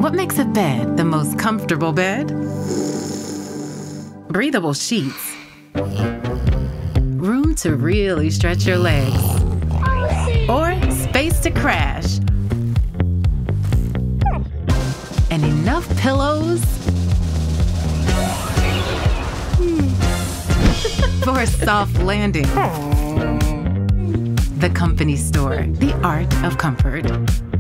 What makes a bed the most comfortable bed? Breathable sheets. Room to really stretch your legs. Or space to crash. And enough pillows for a soft landing. The Company Store, the art of comfort.